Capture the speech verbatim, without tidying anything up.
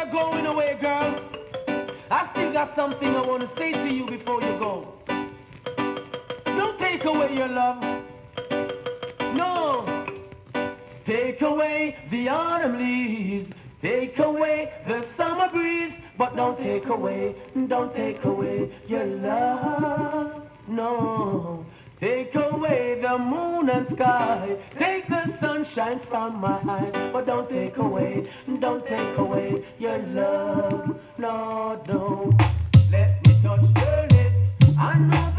you're going away, girl, I still got something I want to say to you before you go. Don't take away your love. No. Take away the autumn leaves. Take away the summer breeze. But don't take away, don't take away your love. No. Take away the moon and sky. Take the sunshine from my eyes. But don't take away, don't take away your love. No, don't. Let me touch your lips. I know